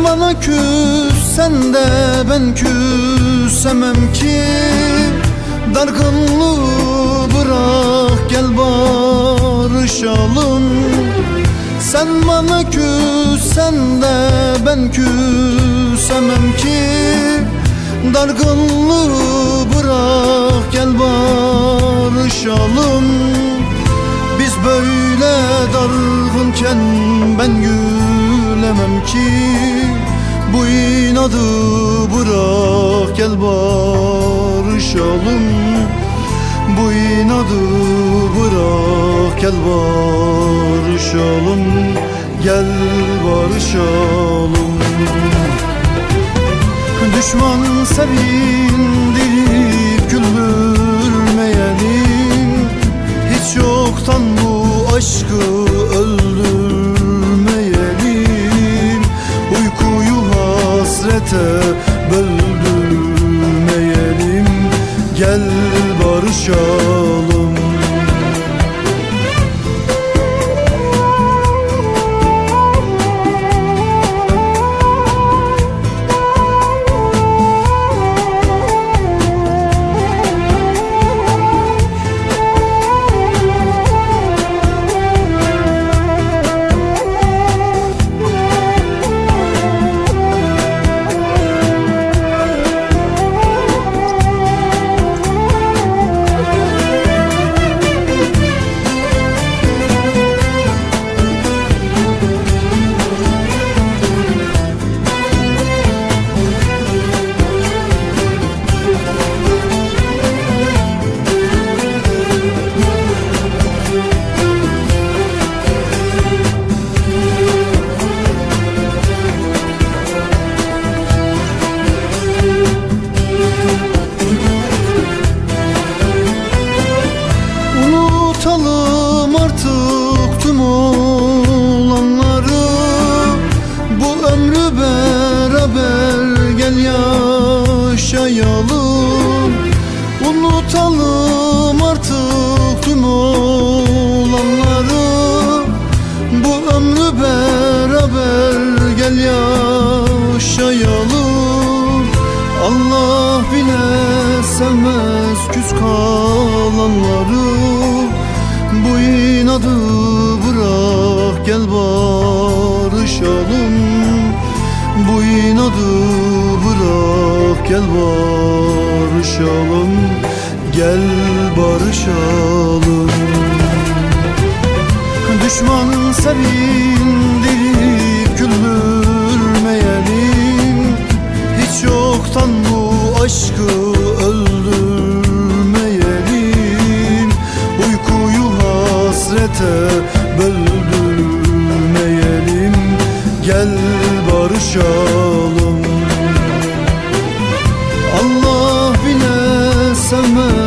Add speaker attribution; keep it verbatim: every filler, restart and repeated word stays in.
Speaker 1: bana küssen de ben küsemem ki. Dargınlığı bırak gel barışalım. Sen bana küssen de ben küsemem ki. Dargınlığı bırak gel barışalım. Biz böyle dargınken ben gülemem ki. Bu inadı bırak gel barışalım. Bu inadı bırak gel barışalım. Gel barışalım. Düşman sevindirip güldürmeyelim. Hiç yoktan bu aşkı öldürmeyelim. Uykuyu hasrete böldürmeyelim. Gel barışalım. Unutalım artık tüm olanları. Bu ömrü beraber gel yaşayalım. Unutalım artık tüm olanları. Bu ömrü beraber gel yaşayalım. Allah bile sevmez küs kalanları. Bu inadı bırak gel barışalım. Bu inadı bırak gel barışalım. Gel barışalım. Düşman sevindirip güldürmeyelim. Hiç yoktan bu aşkı öldürmeyelim. Uykuyu hasrete böldürmeyelim. Gel barışalım. Allah bile sevmez